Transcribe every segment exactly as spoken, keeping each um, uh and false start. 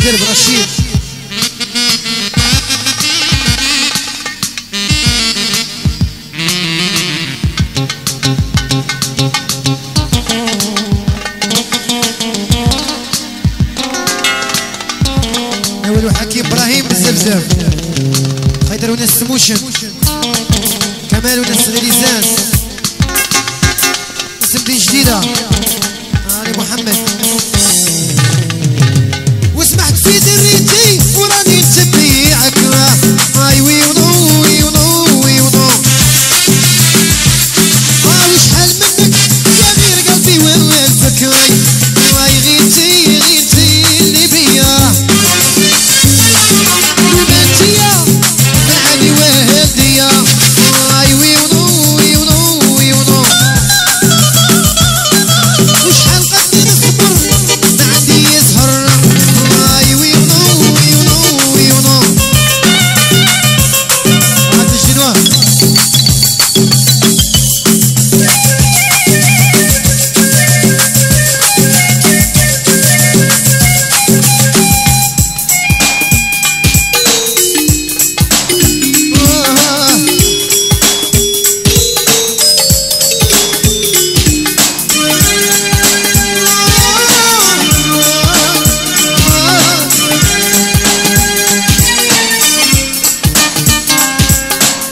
درب رشيد اول حكيم ابراهيم بالزبزب خيدر وناس سموشن كمال وناس غليزان اسم دي جديدة علي محمد وسمحت في دريتي وراني نتبيعك هاي وي ونو وي ونو وي ونو ها وشحال منك يا غير قلبي ولا الفكري هاي غيرتي غيرتي اللي بيا وبنتيا من عندي وهدية هاي وي ونو وي ونو وي ونو وشحال قد نصبر ما عندي يسهر هاي وي ونو وي ونو وي ونو هاد الجنوان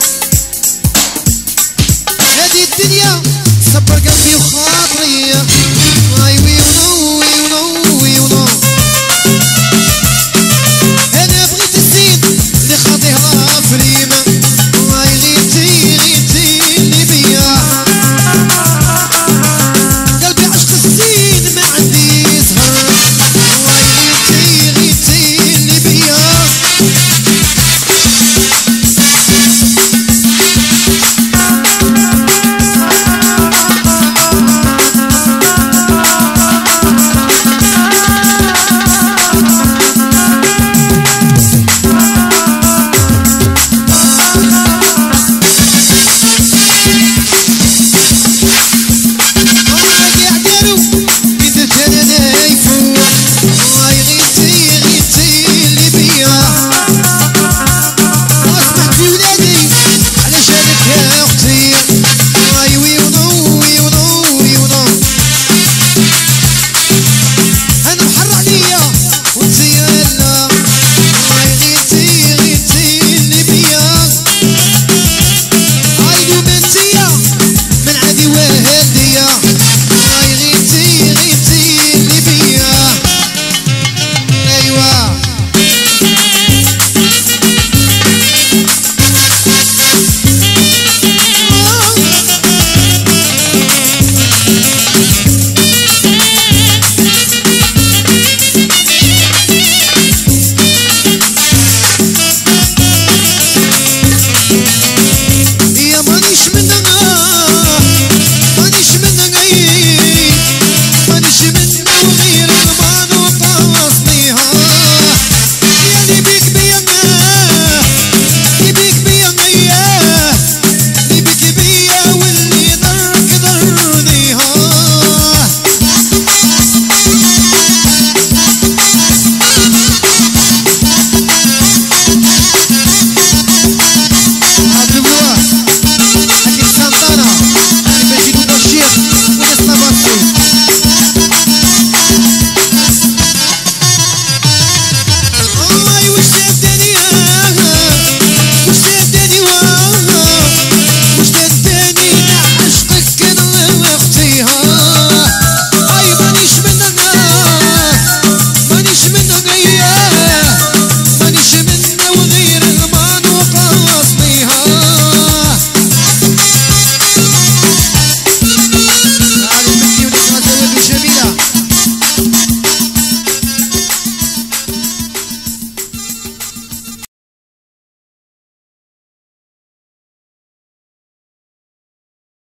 هذه الدنيا صبر قلبي وخاطري